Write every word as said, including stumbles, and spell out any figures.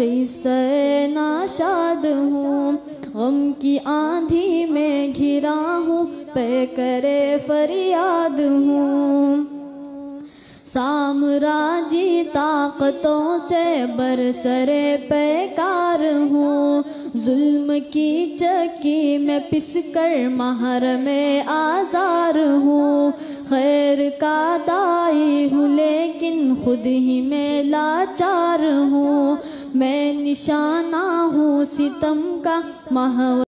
किस्से नाशाद हूँ, गम की आंधी में घिरा हूँ, पे करे फरियाद हूँ। साम्राज्य ताकतों से बरसरे पैकार हूँ, जुल्म की चक्की में पिसकर महर में आज़ार हूँ। खैर का दाई हूँ लेकिन खुद ही में लाचार हूँ, मैं निशाना हूँ सितम का महव